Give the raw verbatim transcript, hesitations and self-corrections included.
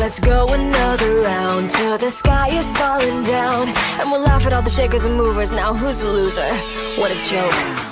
Let's go another round till the sky is falling down, and we'll laugh at all the shakers and movers. Now who's the loser? What a joke.